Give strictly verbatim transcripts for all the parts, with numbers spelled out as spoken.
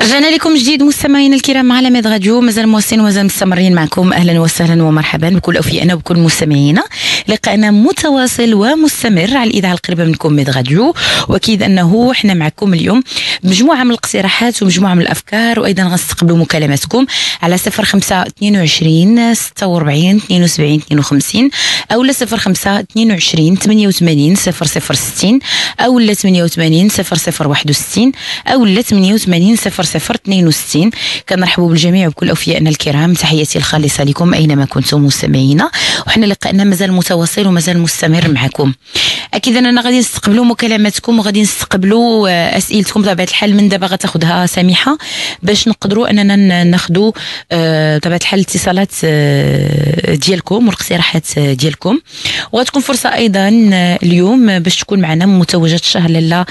رجعنا لكم جديد مستمعينا الكرام على ميد راديو. مازال مواصلين ومازال مستمرين معكم. اهلا وسهلا ومرحبا بكل اوفيائنا وبكل مستمعينا. لقاءنا متواصل ومستمر على الاذاعه القريبه منكم ميد راديو، واكيد انه احنا معكم اليوم بمجموعه من الاقتراحات ومجموعه من الافكار، وايضا غنستقبلوا مكالماتكم على صفر خمسة اثنين وعشرين ستة وأربعين اثنين وسبعين اثنين وخمسين او لا صفر خمسة اثنين وعشرين ثمانية وثمانين صفر صفر ستين او لا ثمانية وثمانين صفر صفر واحد وستين او لا ثمانية وثمانين صفر صفر اثنين وستين. كنرحبوا بالجميع وبكل اوفيائنا الكرام. تحياتي الخالصه لكم اينما كنتم مستمعينا، وحنا لقائنا مازال متواصل ومازال مستمر معكم. اكيد اننا غادي نستقبلوا مكالماتكم وغادي نستقبلوا اسئلتكم بطبيعه الحال. من دابا غتاخذها سامحه باش نقدروا اننا ناخذوا بطبيعه الحال الاتصالات ديالكم والاقتراحات ديالكم، وغتكون فرصه ايضا اليوم باش تكون معنا متوجه الشهر لاله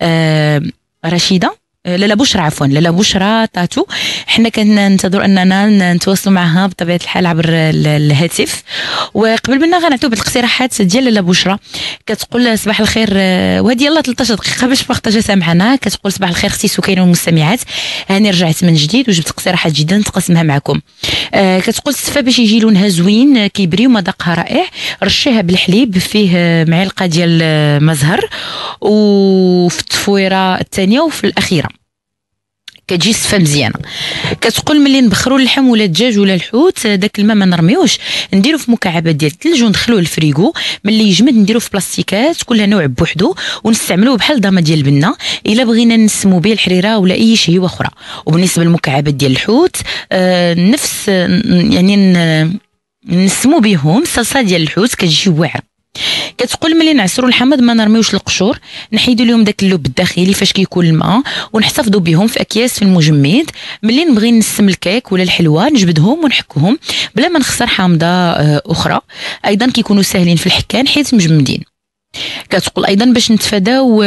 رشيده لاله بشرى عفوا لاله بشرى طاتو. حنا كننتظر اننا نتواصلوا معها بطبيعه الحال عبر الهاتف. وقبل منا غنعطيو بعض الاقتراحات ديال لاله بشرى. كتقول صباح الخير، وهذه يلاه ثلاثة عشر دقيقه باش بارطاجيتها معنا. كتقول صباح الخير اختي سكينه والمستمعات، هاني رجعت من جديد وجبت اقتراحات جدا نتقاسمها معكم. آه كتقول السفه باش يجي لونها زوين كيبري ومذاقها رائع، رشيها بالحليب فيه معلقه ديال مزهر، وفي التفويره الثانيه وفي الاخيره كتجي السفه مزيانه. كتقول ملي نبخروا اللحم ولا الدجاج ولا الحوت داك الماء ما نرميوش، نديرو في مكعبات ديال الثلج وندخلوه للفريغو. ملي يجمد نديرو في بلاستيكات كلها نوع بوحدو ونستعملوه بحال ضامه ديال البنه الا بغينا نسمو به الحريره ولا اي شيء اخرى. وبالنسبه للمكعبات ديال الحوت آه نفس يعني نسمو بهم الصلصه ديال الحوت كتجي واعره. كتقول ملي نعصروا الحمض ما نرميوش القشور، نحيدوا لهم داك اللب الداخلي فاش كيكون الماء ونحتفظوا بهم في اكياس في المجمد. ملي نبغي نسم الكيك ولا الحلوى نجبدهم ونحكهم بلا ما نخسر حامضه اخرى. ايضا كيكونوا ساهلين في الحكان حيت مجمدين. كتقول ايضا باش نتفاداو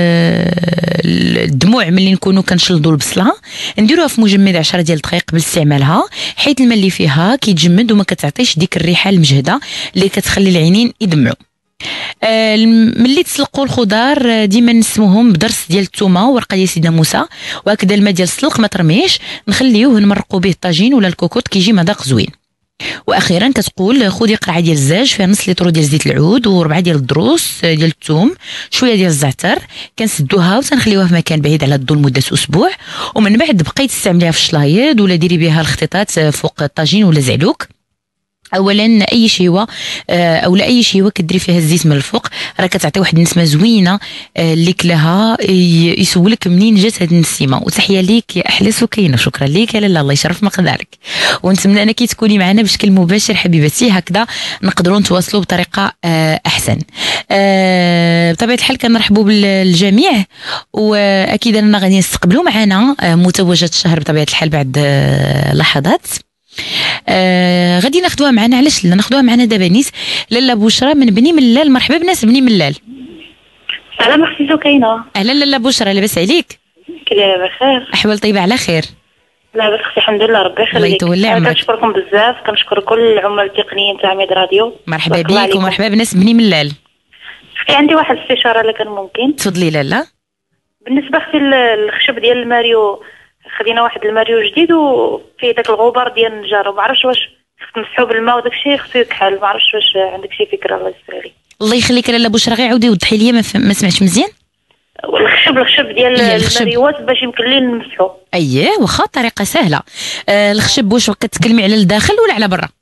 الدموع ملي نكونوا كنشلضوا البصله نديروها في مجمد عشرة ديال الدقائق قبل استعمالها، حيت الماء اللي فيها كيتجمد وما كتعطيش ديك الريحه المجهده اللي كتخلي العينين يدمعوا. آه ملي تسلقوا الخضار ديما نسموهم بدرس ديال الثومه وورقه ديال سيدنا موسى، وهكذا الماء ديال السلق ما ترميش، نخليوه نمرقوا به الطاجين ولا الكوكوط كيجي مذاق زوين. واخيرا كتقول خذي قرعه ديال الزاج فيها نص لتر ديال زيت العود وربعه ديال الضروس ديال الثوم شويه ديال الزعتر، كنسدوها وتنخليوها في مكان بعيد على الضو لمده اسبوع، ومن بعد بقيتي تستعمليها في الشلايض ولا ديري بها الخطيطات فوق الطاجين ولا زعلوك. اولا اي شيوه اولا اي شيوه كديري فيها الزيت من الفوق راه كتعطي واحد النسمه زوينه اللي كلاها يسولك منين جات هذه النسيمه. وتحيه ليك يا احلى سكينه، شكرا ليك يا لاله، الله يشرف مقدارك. ونتمنى انك تكوني معنا بشكل مباشر حبيبتي، هكذا نقدروا نتواصلوا بطريقه احسن. بطبيعه الحال كنرحبوا بالجميع، واكيد اننا غادي نستقبلوا معنا متوجه الشهر بطبيعه الحال بعد لحظات. آه غادي ناخذوها معنا. علاش لا ناخذوها معنا دابا نيت. لاله بشرى من بني ملال، مرحبا بناس بني ملال. سلام اختي سكينه. اهلا لاله بشرى، لاباس عليك؟ كلاه بخير، احوال طيبه على خير؟ لاباس اختي الحمد لله ربي يخليك. الله يطول عمرك. كنشكركم بزاف، كنشكر كل العمال التقنيين تاع ميد راديو. مرحبا بك ومرحبا بناس بني ملال. اختي عندي واحد الاستشاره اللي كان ممكن. تفضلي لاله. بالنسبه اختي للخشب ديال الماريو، خدينا واحد الماريو جديد وفيه داك الغبار ديال النجار، وما عرفتش واش نمسحو بالماء وداك الشيء خصو يكحل، ما عرفتش واش عندك شي فكره الله يستر عليك. الله يخليك لاله بشرى، غير عاودي وضحي لي ما, ما سمعتش مزيان. الخشب الخشب ديال الماريوات باش يمكن لي نمسحو. اييه واخا الطريقه سهله. آه الخشب واش كتكلمي على الداخل ولا على برا؟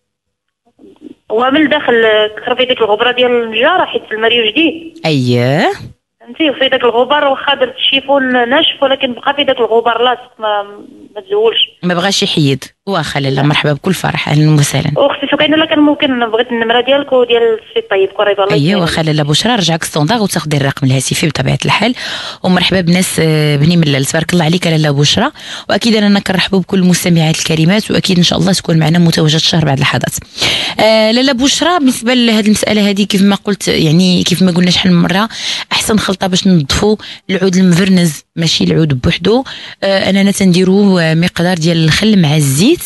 هو من الداخل كرفي ديك الغبره ديال النجار حيت الماريو جديد. اييه فهمتي، وفي داك الغبار واخا درت الشيفون ناشف ولكن بقى في داك الغبار لاصق ما ما تزولش، ما بغاش يحيد. واخا لاله مرحبا بكل فرح، اهلا وسهلا. واختي سكينه لا كان ممكن بغيت النمره ديالك وديال السي طيب قريبه الله يسلمك. ايوا واخا لاله بشرى رجعك ستوندار وتاخذي الرقم الهاتفي بطبيعه الحال. ومرحبا بناس بني ملال، تبارك الله عليك لاله بشرى. واكيد اننا كنرحبوا بكل المستمعات الكريمات، واكيد ان شاء الله تكون معنا متوجه الشهر بعد لحظات. آه لاله بشرى بالنسبه لهذه المساله هذه كيف ما قلت، يعني كيف ما قلنا شحال من مره، احسن خلطه باش ننظفوا العود المفرنز ماشي العود بوحدو. آه اننا تنديرو مقدار ديال الخل مع الزيت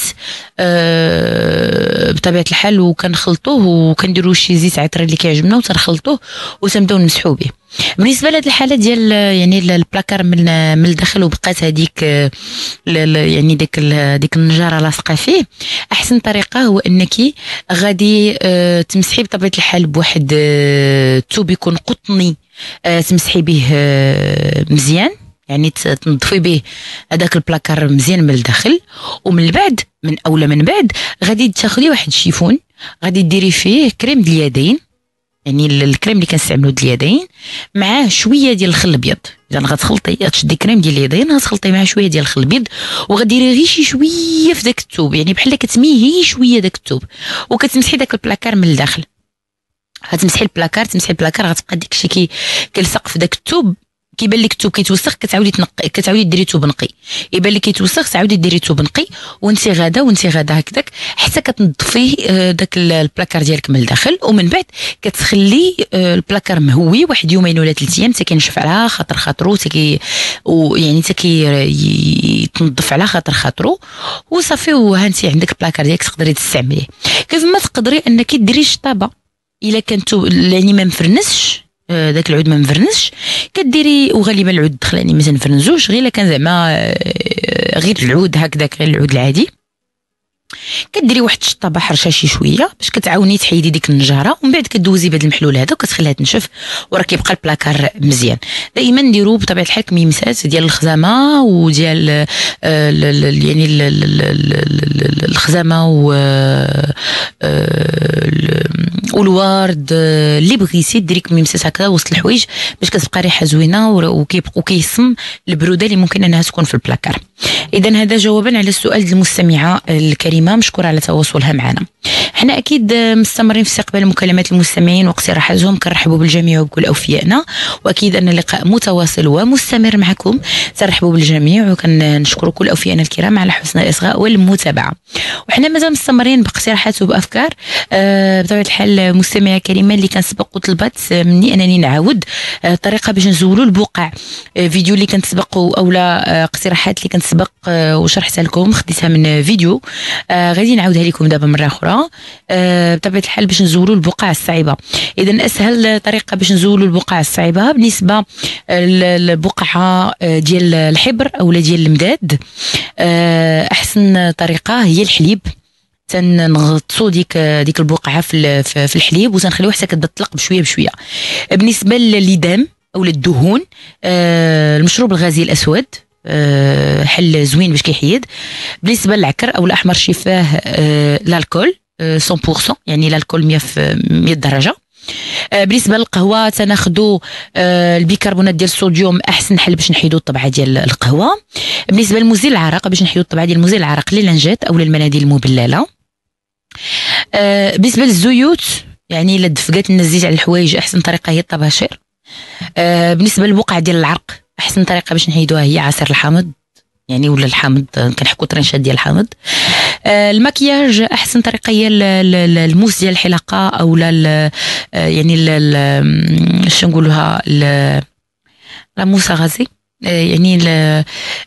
أه بطبيعه الحال، وكنخلطوه وكنديروا شي زيت عطر اللي كيعجبنا وتنخلطوه وتنبداو نمسحوا به. بالنسبه لهاد الحاله ديال يعني البلاكار من من الداخل وبقات هذيك يعني ديك ديك النجاره لاصقه فيه، احسن طريقه هو انك غادي تمسحي بطبيعه الحال بواحد الثوب يكون قطني، تمسحي به مزيان، يعني تنظفي به هذاك البلاكار مزيان من الداخل. ومن بعد من اولا من بعد غادي تاخذي واحد الشيفون، غادي ديري فيه كريم ديال اليدين، يعني الكريم اللي كنستعملو ديال اليدين معاه شويه ديال الخل الابيض. اذا غتخلطي غتشدي كريم ديال اليدين غتخلطي معاه شويه ديال الخل الابيض، وغديري غير شي شويه في داك الثوب، يعني بحال كتميهي شويه داك الثوب وكتمسحي داك البلاكار من الداخل. غتمسحي البلاكار تمسحي البلاكار غتبقى ديك الشيء كي كيلصق في داك الثوب، كيبان لك الثوب كيتوسخ كتعاودي تنقي، كتعاودي ديري ثوب نقي، يبان لك كيتوسخ تعاودي ديري ثوب نقي، وانت غادا وانت غادا هكذاك حتى كتنظفي داك البلاكار ديالك من الداخل. ومن بعد كتخلي البلاكار مهوي واحد يومين ولا ثلاث ايام حتى كينشف على خاطر خاطرو حتى ويعني حتى كيتنظف على خاطر خاطرو وصافي، وها انت عندك البلاكار ديالك تقدري تستعمليه. كيف ما تقدري انك ديري الشطابه الا كنتو يعني ما مفرنسش داك العود ما مفرنسش كديري، وغالبا العود الدخلاني ما تنفرنزوش غير الا كان زعما غير العود هكذاك غير العود العادي، كديري واحد الشطابه حرشه شي شويه باش كتعاوني تحيدي ديك النجاره، ومن بعد كدوزي بهذا المحلول هذا وكتخليها تنشف وراه كيبقى البلاكار مزيان. دائما نديرو بطبيعه الحال كميمسات ديال الخزامه وديال يعني الخزامه والورد اللي بغيتي ديري كميمسات هكذا وسط الحوايج باش كتبقى ريحه زوينه وكيبقى كيصم البروده اللي ممكن انها تكون في البلاكار. اذا هذا جوابا على السؤال ديال المستمعه الكريمه، مشكوره على تواصلها معنا. حنا اكيد مستمرين في استقبال مكالمات المستمعين واقتراحاتهم، كنرحبوا بالجميع وبكل اوفيائنا، واكيد ان اللقاء متواصل ومستمر معكم. ترحبوا بالجميع وكنشكروا كل اوفيائنا الكرام على حسن الاصغاء والمتابعه. وحنا مازال مستمرين باقتراحات وبافكار. أه بطبيعه الحال مستمعه كريمه اللي كان سبق وطلبت مني انني نعاود أه طريقه باش نزولوا البقع، أه فيديو اللي كان سبق اولا اقتراحات اللي كانت سبق أه وشرحتها لكم خديتها من فيديو، أه غادي نعاودها لكم دابا مره اخرى أه بطبيعه الحال باش نزولوا البقع الصعيبه. اذا اسهل طريقه باش نزولوا البقع الصعيبه بالنسبه للبقعه ديال الحبر اولا ديال المداد، أه احسن طريقه هي الحليب. تنغطسوا ديك ديك البقعه في في الحليب وتنخليوها حتى كتطلق بشويه بشويه. بالنسبه للدم او الدهون، أه المشروب الغازي الاسود أه حل زوين باش كيحيد. بالنسبه للعكر او الاحمر الشفاه، أه الكحول أه مية بالمية، يعني الكحول مية في مية درجه. أه بالنسبه للقهوه تناخذوا أه البيكربونات ديال الصوديوم، احسن حل باش نحيدوا الطبعه ديال القهوه. بالنسبه لمزيل العرق باش نحيدوا الطبعه ديال مزيل العرق للانجات او للمناديل المبلله. أه بالنسبه للزيوت يعني الا دفقات لنا الزيت على الحوايج احسن طريقه هي الطباشير. أه بالنسبه للبقع ديال العرق احسن طريقه باش نحيدوها هي عصير الحامض، يعني ولا الحامض كنحكوا طرنشات ديال الحامض. أه المكياج احسن طريقه هي الموس ديال الحلاقه او لا يعني شنو نقولوها لا موسى غازي، يعني لا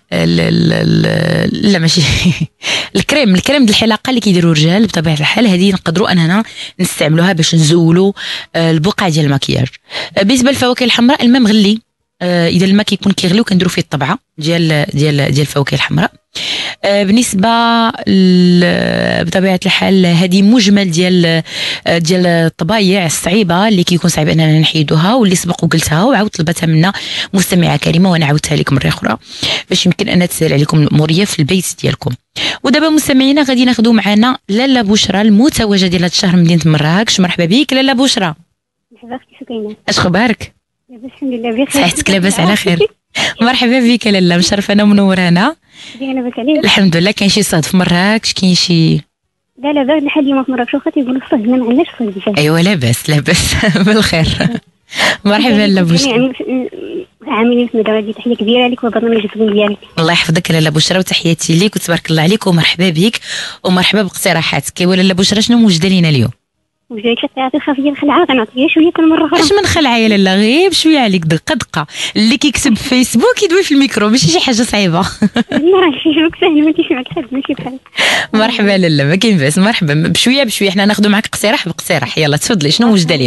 لا ماشي الكريم الكريم ديال الحلاقه اللي كيديروا الرجال بطبيعه الحال، هذه نقدروا اننا نستعملوها باش نزولوا البقع ديال المكياج. بالنسبه للفواكه الحمراء الماء مغلي، اذا الماء كيكون كيغلي وكنديروا فيه الطبعه ديال ديال ديال الفواكه الحمراء. بالنسبه بطبيعه الحال هذه مجمل ديال ديال الطبايع الصعيبه اللي كيكون صعيب اننا نحيدوها واللي سبق وقلتها وعاود طلبتها منا مستمعه كريمه وانا عاودتها لكم مره اخرى باش يمكن ان تسهل عليكم الاموريه في البيت ديالكم. ودابا مستمعينا غادي ناخذوا معنا لاله بشرى المتوجه ديال هذا الشهر من مدينه مراكش. مرحبا بك لاله بشرى. مرحبا اختي سكينه، اش خبارك؟ لاباس الحمد لله بخير. صحتك لاباس على خير؟ مرحبا بك لاله، مشرفانا ومنورانا. لاباس عليك؟ الحمد لله. كاين شي صهد في مراكش؟ كاين شي؟ لا لا بارد لحد اليوم في مراكش، واخا تيقولوا الصهد ما عندناش الصهد بزاف. ايوا لاباس لاباس بالخير. مرحبا لاله بشرى. عاملين في مدرسه، تحيه كبيره لك وبرنامج الزبون ديالك. الله يحفظك لاله بشرى وتحياتي ليك وتبارك الله عليك ومرحبا بك ومرحبا باقتراحاتك. ايوا لاله بشرى شنو موجده لينا اليوم؟ وجايك تعطي خافيه الخلعه غنعطيها شويه كل مره اخرى. اش من خلعه يا لاله؟ غير بشويه عليك دقه دقه. اللي كيكتب في فيسبوك يدوي في الميكرو ماشي شي حاجه صعيبه. راه فيسبوك سهل ما تيسمعك حد ماشي بحال. مرحبا لاله ما كاين باس. مرحبا بشويه بشويه حنا ناخذوا معك اقتراح باقتراح. يلا تفضلي شنو موجده لينا؟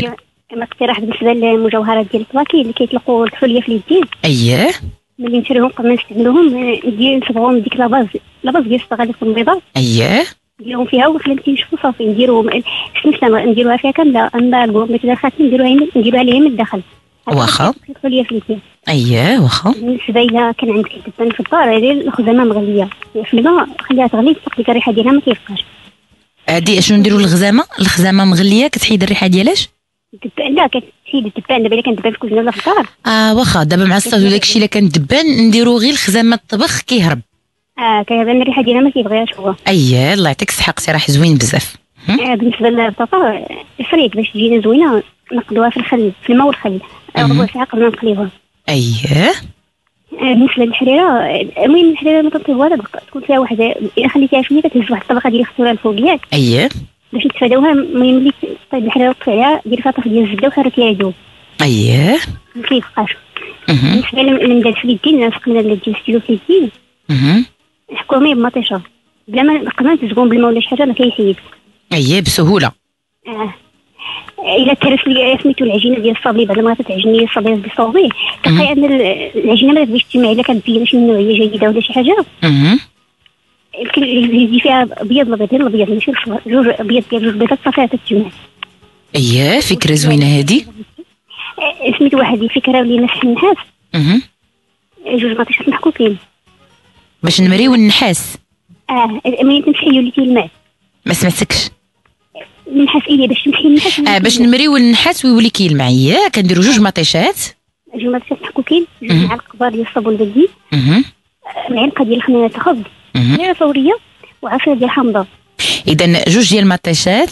ما اقتراح بالنسبه للمجوهرات ديال البلاكي اللي كيطلقوا الكحوليه في اليدين. اييه ملي نشريهم قبل ما نستعملوهم ندير نصبغوهم ديك لاباز لاباز ديال الصباغه تكون بيضاء. اييه نديرهم فيها وخلينا تينشفوا صافي نديروا سنسله نديروها فيها كامله. اما الكوميط ديال الخاتم نديروها نديروها عليها من الداخل واخا. الكحوليه في اليدين. اييه واخا. بالنسبه إلا كان عندك الدبان في الدار غير الخزامه مغليه في الماء خليها تغلي تفك ديك الريحه ديالها ما كيبقاش. هادي اشنو نديروا الغزامه الخزامه مغليه كتحيد الريحه ديالاش؟ الدبان لا كتحيد الدبان. دابا الا كان الدبان في الكوزينه ولا في الدار اه واخا. دابا مع الصاد وداكشي الا كان دبان نديروا غير الخزامه الطبخ كيهرب. اه كيبان الريحه ديالها ما كيبغيهاش هو. اييه الله يعطيك الصحه راه زوين بزاف. آه بالنسبه للبطاطا الفريك باش تجينا زوينه نقدوها في الخل في الماء والخل ربع ساعه قبل ما نقليوها. اييه. آه بالنسبه للحريره المهم الحريره ما تطيبوها تكون فيها واحده الا خليتيها شويه كتهز واحد الطبقه ديال الخضره الفوقيات. اييه. باش نتفاداوها المهم ملي طيب الحريره وطفي عليها دير فيها طرف ديال الزبده وحركيها يدوب. اييه. ما كيبقاش. بالنسبه للمندال في اليدين سقنا ديال الستيلو في اليدين. اها. نحكوهم بمطيشه بلا ما قبل ما تزقون بالماء ولا شي حاجه ما كيحيد. اييه بسهوله. اه الا ترس لي سميتو العجينه ديال الصابلي بعد ما تعجني الصابلي بالصوبي كتلقاي ان العجينه ما تبغيش تجمع الا كانت بين شي نوعيه جيده ولا شي حاجه. اها. يمكن يجي فيها ابيض الابيض غير الابيض ماشي جوج ابيض ديال جوج بيضات صافي تتجمع. اييه فكره زوينه هذه. سميتو واحد الفكره اللي مسح النحاس. اها. جوج مطيشات محكوكين باش نمريو النحاس. اه ملي تمسحي وليتي الماء. ما سمعتكش. النحاس ايه باش تمسحي النحاس. اه باش نمريو النحاس ويولي كيلمع. اييه كنديروا جوج مطيشات. جوج مطيشات محكوكين جوج معالق كبار ديال الصابون البلدي. اها. معلقه ديال خميره الخبز. خميره فوريه وعصير ديال حامضه. اذا جوج ديال المطيشات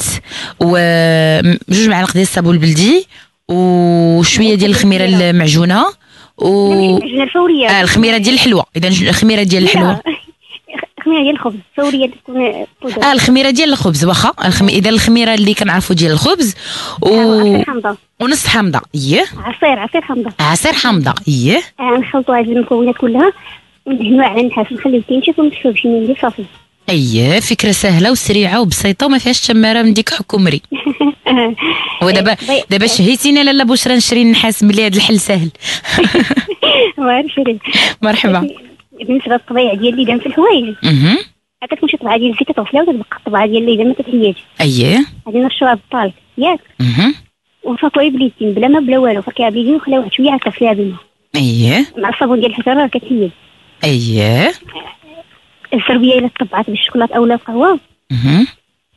وجوج معالق ديال الصابون البلدي وشويه ديال الخميره المعجونه و المعجونه الفوريه. اه الخميره ديال الحلوه. اذا الخميره ديال الحلوه. الخميره ديال الخبز فوريه تكون بودر. اه الخميره ديال الخبز واخا. الخم... اذا الخميره اللي كنعرفوا ديال الخبز و عصير حامضه ونص حامضه. اييه عصير عصير حامضه عصير حامضه. اييه. اه نخلطوا هذه المكونات كلها وندهنوها على النحاس ونخليو تينشف ونمسحوه بشي منديل صافي. اييه فكره سهله وسريعه وبسيطه وما فيهاش تماره من ديك حكومري. ودابا دابا شهيتينا لاله بشرى نشري النحاس بلي هذا الحل سهل. مرحبا. بالنسبه للطبيعه ديال الليدان في الحوايج اها كتكون شي طبعه ديال الزيت كتغسلها وتبقى الطبعه ديال الليدان ما تتحياش. اييه. غادي نرشوها بالطالك ياك. اها. ونفركوها باليدين بلا ما بلا والو فركيها باليدين وخليها واحد شويه هكا فيها بالماء. اييه. مع الصابون ديال الحجره راه كتحيد. اييه. السربيه الا طبعات بالشوكولاط اولا القهوه. اها.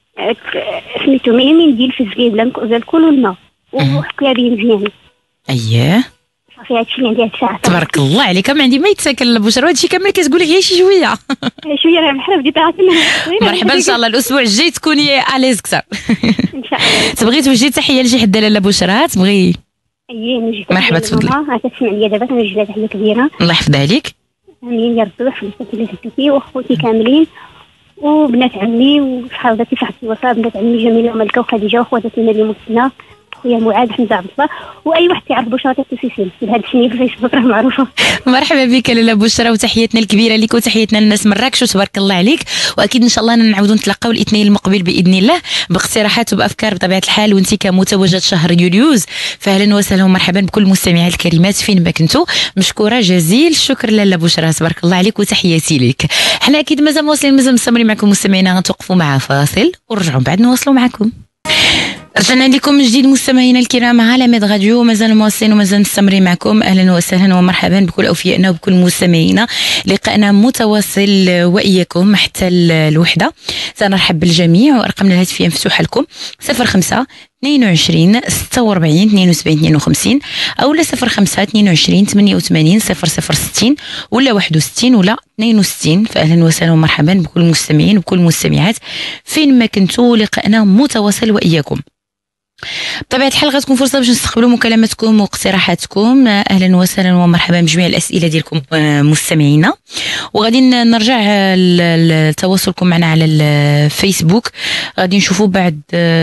سميتو ميمين ديال الفزكي بلا الكل والماء وحكيها به مزيان. اييه. صافي هادشي اللي عندي هاد الساعه. تبارك الله عليك ما عندي ما يتساكن البشرى هادشي كامل كتقولي غير شي شويه. شويه راه بحال بديت عاطينا. مرحبا ان شاء الله الاسبوع الجاي تكوني اليز كثر. ان شاء الله. تبغي توجهي تحيه لشي حدا لاله بشرى تبغي؟ اييه نوجه. مرحبا تفضلي. ها كتسمع ليا دابا كنوجه لها تحيه كبيره. الله يحفظها عليك. امين يا ربي ويحفظك اللي درتي واخوتي كاملين وبنات عمي وصحاباتي صاحبتي وفاء بنات عمي جميله وملكه وخديجه واخواتنا اللي مسنا خويا معاذ حمزه عبد الله واي واحد كيعرف بشرى تيسيسين هذا الشيء في الفيسبوك راه معروفه. مرحبا بك لاله بشرى وتحياتنا الكبيره لك وتحياتنا للناس مراكش وتبارك الله عليك. واكيد ان شاء الله نعاودوا نتلاقاو الاثنين المقبل باذن الله باقتراحات وبافكار بطبيعه الحال وانت كمتوجه شهر يوليوز فاهلا وسهلا ومرحبا بكل المستمعات الكريمات فين ما كنتوا. مشكوره جزيل الشكر لاله بشرى تبارك الله عليك وتحياتي لك. حنا اكيد مازال مواصلين مازال مستمرين معكم مستمعينا غنتوقفوا مع فاصل ونرجعوا بعد نواصلوا معكم. رجعنا لكم من جديد مستمعينا الكرام على ميد راديو مازال مواصلين ومازال مستمرين معكم. اهلا وسهلا ومرحبا بكل اوفيائنا وبكل مستمعينا. لقاءنا متواصل واياكم حتى الوحده. سنرحب بالجميع وارقامنا الهاتفيه مفتوحه لكم صفر خمسة اثنين وعشرين ستة وأربعين اثنين وسبعين اثنين وخمسين او لا صفر خمسة اثنين وعشرين ثمانية وثمانين صفر صفر ستين ولا واحد وستين ولا اثنين وستين. فاهلا وسهلا ومرحبا بكل المستمعين وبكل المستمعات فين ما كنتوا. لقاءنا متواصل واياكم. بطبيعة الحال غتكون فرصة باش نستقبلوا مكالماتكم واقتراحاتكم. اهلا وسهلا ومرحبا بجميع الاسئله ديالكم مستمعينا. وغادي نرجع لتواصلكم معنا على الفيسبوك. غادي نشوفوا بعد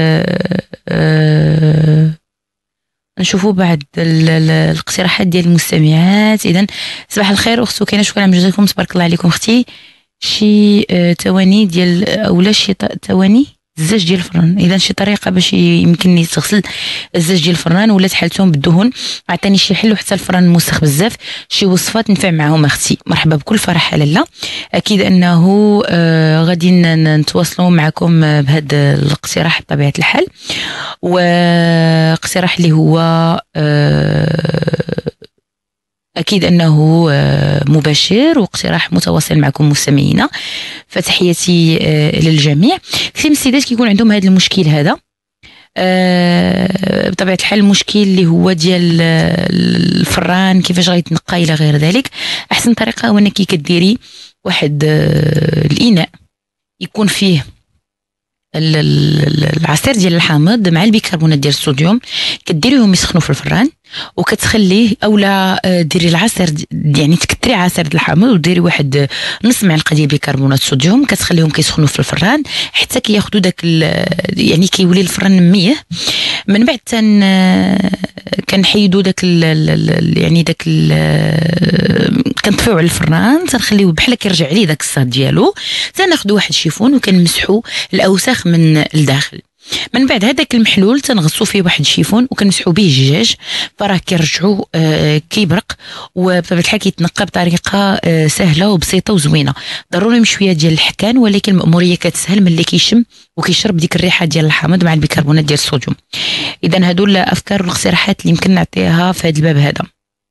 نشوفوا بعد الاقتراحات ديال المستمعات. اذا صباح الخير اختو كاينه شكرا على مجهودكم تبارك الله عليكم اختي. شي تواني ديال اولا شي تواني الزاج ديال الفران. اذا شي طريقه باش يمكن تغسل الزاج ديال الفران ولا تحالتهم بالدهن، عطاني شي حل وحتى الفران موسخ بزاف، شي وصفات نفع معهم اختي. مرحبا بكل فرح لاله. اكيد انه آه غادي نتواصلوا معكم بهذا الاقتراح بطبيعه الحال، واقتراح اللي هو آه أكيد أنه مباشر واقتراح متواصل معكم مستمعينا. فتحياتي للجميع. كثير من السيدات كيكون عندهم هذا المشكل هذا بطبيعة الحال، المشكل اللي هو ديال الفران كيفاش غيتنقى إلى غير ذلك. أحسن طريقة هو أنك كديري واحد الإناء يكون فيه العصير ديال الحامض مع البيكربونات ديال الصوديوم، كديريهم يسخنوا في الفران وكتخليه، اولا ديري العصير يعني تكثري عصير الحامض وديري واحد نص معلقه ديال بيكربونات الصوديوم، كتخليهم كيسخنوا في الفران حتى كياخذوا داك يعني كيولي الفران ميه. من بعد تن كنحيدوا داك يعني داك كنطفيو على الفران، تنخليوه بحال كيرجع ليه داك الصهد ديالو، تناخذوا واحد الشيفون وكنمسحوا الاوساخ من الداخل. من بعد هذاك المحلول تنغصوا فيه واحد الشيفون وكنمسحوا به الدجاج، فراه كيرجعوا آه كيبرق، وبطبيعه الحال كيتنقى بطريقه آه سهله وبسيطه وزوينه. ضروري شويه ديال الحكان، ولكن المأموريه كتسهل ملي كيشم وكيشرب ديك الريحه ديال الحامض مع البيكربونات ديال الصوديوم. اذا هادو الافكار والاقتراحات اللي يمكن نعطيها في هذا الباب هذا.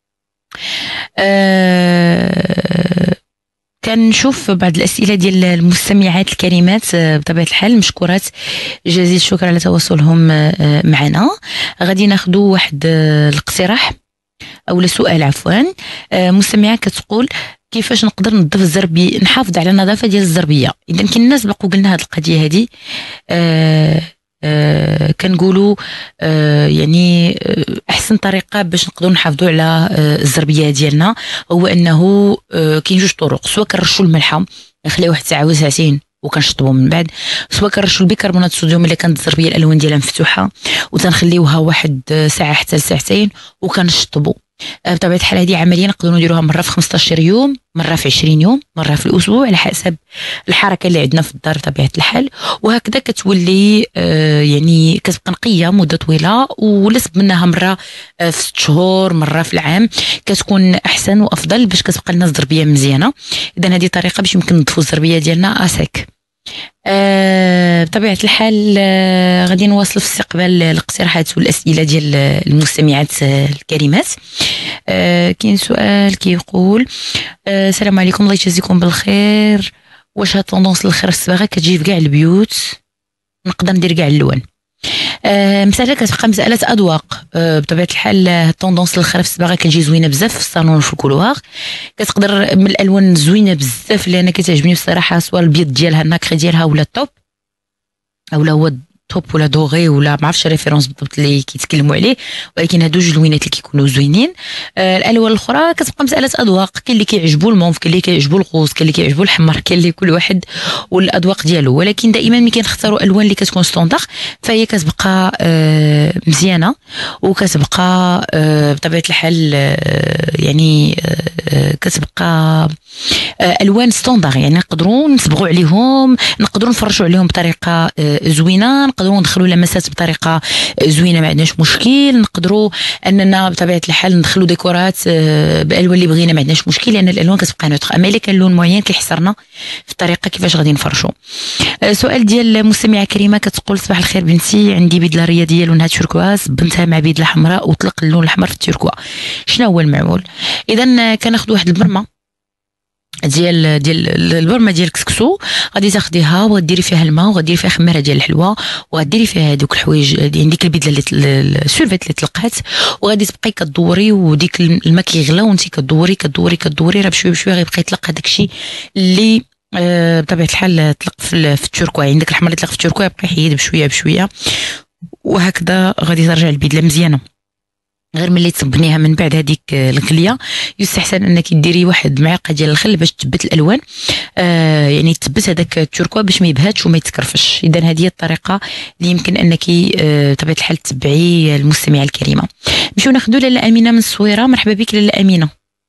آه كنشوف بعض الاسئله ديال المستمعات الكريمات بطبيعه الحال، مشكورات جزيل الشكر على تواصلهم معنا. غادي ناخذوا واحد الاقتراح او سؤال عفوا. مستمعه كتقول كيفاش نقدر نظف الزربيه، نحافظ على النظافه ديال الزربيه. اذا كاين الناس بقوا قلنا هذه القضيه هذه آه آه كنقولوا آه يعني آه احسن طريقه باش نقدروا نحافظوا على آه الزربيه ديالنا هو انه آه كاين جوج طرق، سواء كنرشوا الملحه نخليوه واحد ساعه وساعتين وكنشطبوا من بعد، سواء كنرشوا البيكربونات الصوديوم الا كانت الزربيه الالوان ديالها مفتوحه وتنخليوها واحد ساعه حتى لساعتين وكنشطبوا. بطبيعه الحال هذه عمليه نقدروا نديروها مره في خمسطاش يوم، مره في عشرين يوم، مره في الاسبوع، على حسب الحركه اللي عندنا في الدار بطبيعه الحال. وهكذا كتولي آه يعني كتبقى نقيه مده طويله، ولصب منها مره آه في ست شهور، مره في العام، كتكون احسن وافضل باش كتبقى لنا الزربيه مزيانه. اذا هذه طريقه باش يمكن نضفوا الزربيه ديالنا اسك. آه بطبيعه الحال آه غادي نواصل في استقبال الاقتراحات والاسئله ديال المستمعات آه الكريمات. آه كاين سؤال كيقول آه السلام عليكم، الله يجازيكم بالخير، واش هاد طوندونس الخير الصباغه كتجي في كاع البيوت؟ نقدر ندير كاع اللوان. آه مساله كتبقى مساله اذواق. آه بطبيعه الحال الطوندونس الخرف الصباغه كتجي زوينه بزاف في الصالون وفي الكولوار، كتقدر من الالوان زوينه بزاف اللي انا كتعجبني بصراحه، سواء البيض ديالها الناكري ديالها ولا الطوب اولا هو توب ولا دوغي ولا ما عرفتش ريفيرونس بالضبط اللي كيتكلموا عليه، ولكن هادو جوج لوينات اللي كيكونوا زوينين. آه الالوان الاخرى كتبقى مساله اذواق، كاين اللي كيعجبوا الموف، كاين اللي كيعجبوا الغوز، كاين اللي كيعجبوا الحمر، كاين اللي كل واحد والاذواق ديالو. ولكن دائما ملي كنختاروا الوان اللي كتكون ستوندار فهي كتبقى آه مزيانه، وكتبقى آه بطبيعه الحال آه يعني آه كتبقى آه الوان ستوندار، يعني نقدروا نصبغوا عليهم، نقدروا نفرشوا عليهم بطريقه آه زوينه، نقدروا ندخلوا لمسات بطريقه زوينه ما عندناش مشكل، نقدروا اننا بطبيعه الحال ندخلوا ديكورات بالالوان اللي بغينا ما عندناش مشكل، لان الالوان كتبقى نوتر. اما الا كان لون معين كيحصرنا في الطريقه كيفاش غادي نفرشوا. سؤال ديال مستمعه كريمه كتقول صباح الخير بنتي، عندي بيدله رياضيه لونها تشركواز، بنتها مع بيدله حمراء وطلق اللون الاحمر في التركوا، شنو هو المعمول؟ اذا كناخذ واحد البرمه ديال ديال البرمه ديال الكسكسو، غادي تاخديها وغديري فيها الماء وغديري فيها خماره ديال الحلوى وغديري فيها هذوك الحوايج ديال ديك البيدله اللي السولفيت اللي طلقات، وغادي تبقاي كدوري وديك الماء كيغلى وانت كدوري كدوري كدوري راه بشويه بشويه غيبقى يطلق هذاك الشيء اللي آه بطبيعه الحال طلق في, في التركوا. عندك الحمر اللي طلق في التركوا يبقى يحيد بشويه بشويه، وهكذا غادي ترجع البيدله مزيانه. غير ملي تصبنيها من بعد هذيك الغليه يستحسن انك ديري واحد معلقه ديال الخل باش تثبت الالوان، آه يعني تثبت هذاك التركوا باش ما يبهاتش وما يتكرفش. اذا هذه هي الطريقه اللي يمكن انك آه بطبيعه الحال تتبعي المستمعه الكريمه. نمشيو ناخذوا لاله امينه من الصويره. مرحبا بك لاله امينه.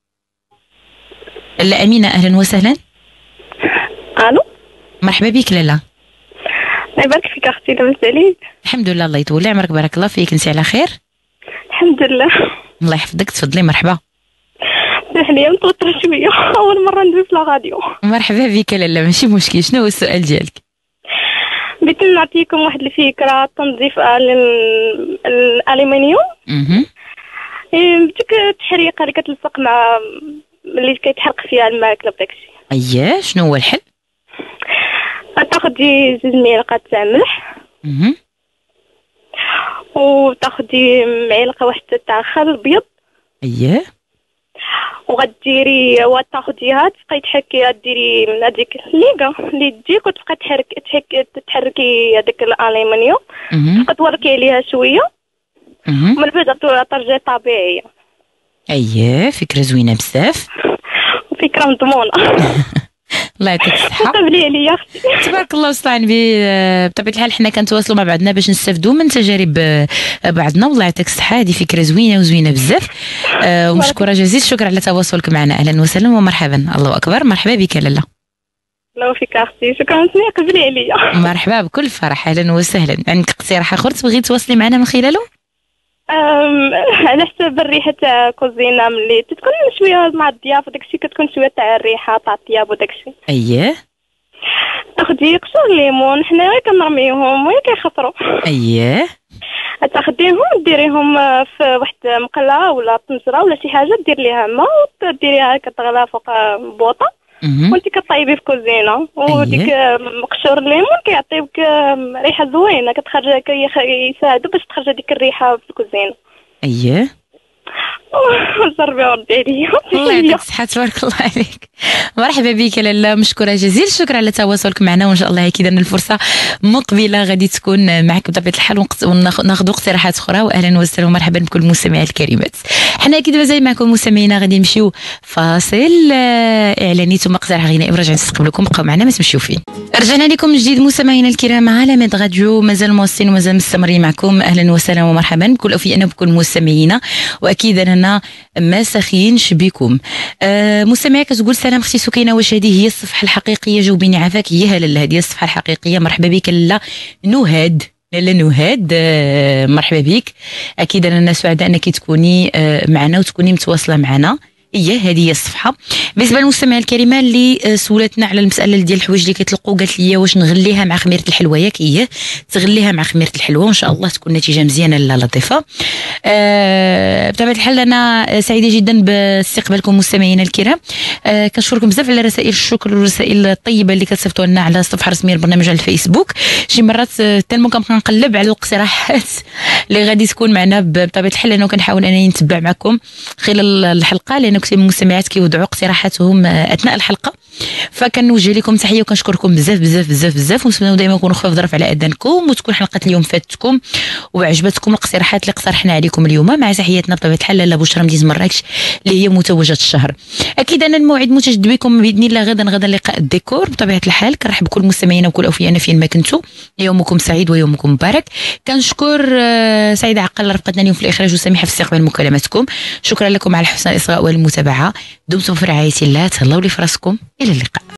لاله امينه اهلا وسهلا. الو مرحبا بك لاله. يبارك فيك اختي، لاباس عليك؟ الحمد لله، الله يطول عمرك، بارك الله فيك. انت على خير؟ الحمد لله. الله يحفظك، تفضلي. مرحبا. سمح لي متوتره شويه، اول مره ندوي في لا راديو. مرحبا بك. لالا ماشي مشكل. شنو هو السؤال ديالك؟ بغيت نعطيكم واحد الفكره. تنظيف الالومنيوم، اها، ديك التحريقه اللي كتلصق مع اللي كيتحرق فيها الماكله بداكشي. اييه، شنو هو الحل؟ تاخدي زوج معالق تاع ملح، اها، وتاخدي معلقه واحده تاع خل ابيض. اييه، وغديري وتاخديها تبقاي تحكيها، ديري هذيك الليغا اللي تجيك وتبقى تحرك تحك تحركي هذاك الالومنيوم، تبقى توركي عليها شويه ومن بعد ترجعي طبيعيه. اييه، فكره زوينه بزاف، وفكره مضمونه. الله يعطيك الصحه. قبلي عليا اختي. تبارك الله وستعن بي. بطبيعه الحال حنا كنتواصلوا مع بعضنا باش نستافدوا من تجارب بعضنا، والله يعطيك الصحه. هذه فكره زوينه وزوينه بزاف، ومشكوره جزيل الشكر على تواصلك معنا. اهلا وسهلا ومرحبا. الله اكبر. مرحبا بك لالا. الله فيك اختي، شكرا سني قبلي عليا. مرحبا بكل فرح. اهلا وسهلا. عندك اقتراح اخر تبغي تواصلي معنا من خلاله؟ على حسب الريحه تاع كوزينه، ملي تكون شويه مع الضياف وداكشي كتكون شويه تاع الريحه تاع الطياب وداكشي. اييه، تاخدي قشور ليمون، حنا غير كنرميوهم وهي كيخطروا. اييه، تاخديهم ديريهم في واحد مقله ولا طنجره ولا شي حاجه، دير ليها ماء وتديريها كتغلى فوق بوطه، وانت كطيبي في كوزينه. وديك قشور الليمون كيعطيوك ريحه زوينه، كتخرج كيساعدوا باش تخرج هذيك الريحه في الكوزينه. اييه، جربي وردي عليا. الله يعطيك الصحه. تبارك الله عليك. مرحبا بك لالا، مشكوره جزيل الشكر على تواصلك معنا، وان شاء الله اكيد ان الفرصه مقبله غادي تكون معك بطبيعه الحال، وناخذ اقتراحات اخرى. واهلا وسهلا ومرحبا بكل المستمعات الكريمات. حنا اكيد مازال معكم مستمعينا، غادي نمشيو فاصل اعلاني ثم اقتراح غنائي ورجع نستقبلكم. بقاو معنا ما تمشيو فين. رجعنا لكم من جديد مستمعينا الكرام على ميد راديو، مازال مواصلين ومازال مستمرين معكم. اهلا وسهلا ومرحبا بكل اوفياءنا وبكل مستمعينا، واكيد اننا ما ساخيينش بكم. آه مستمعه كتقول سلام اختي سكينه، واش هذه هي الصفحه الحقيقيه؟ جاوبيني عافاك. هي لالا، هذه الصفحه الحقيقيه. مرحبا بك لالا نهاد. لالا نهاد، آه مرحبا بك. اكيد اننا سعداء انك تكوني آه معنا وتكوني متواصله معنا. هي هذه هي الصفحه. بالنسبه للمستمعه الكريمه اللي سولتنا على المساله ديال الحوايج اللي كيطلقوا، قالت لي واش نغليها مع خميره الحلوى؟ ياك هي تغليها مع خميره الحلوى وان شاء الله تكون نتيجه مزيانه لا لطيفه. أه بطبيعه الحال انا سعيده جدا باستقبالكم مستمعينا الكرام. أه كنشكركم بزاف على رسائل الشكر والرسائل الطيبه اللي كتصيفطوا لنا على الصفحه الرسميه للبرنامج على الفيسبوك. شي مرات تالمو كنبقى نقلب على الاقتراحات اللي غادي تكون معنا. بطبيعه الحال انا كنحاول انني نتبع معكم خلال الحلقه، لانه كثير من المستمعات كيوضعوا اقتراحاتهم اثناء الحلقه، فكنوجه لكم تحيه وكنشكركم بزاف بزاف بزاف بزاف. ونتمنوا دائما نكونوا خفاف ظرف على اذانكم، وتكون حلقه اليوم فاتتكم وعجبتكم الاقتراحات اللي اقترحنا عليكم اليوم. مع تحياتنا بطبيعه الحال لاله بشرى مدينه مراكش اللي هي متوجه الشهر. اكيد ان الموعد متجدد بكم باذن الله غدا. غدا لقاء الديكور بطبيعه الحال. كنرحب بكل مستمعينا وكل اوفياءنا فين ما كنتوا. يومكم سعيد ويومكم مبارك. كنشكر سعيده عقل رفقتنا اليوم في الاخراج، وسميحه في استقبال مكالماتكم. شكرا لكم على حسن الاصغاء والمتابعه. دمتم في رعايه الله. تهلاو لي في راسكم. الى اللقاء.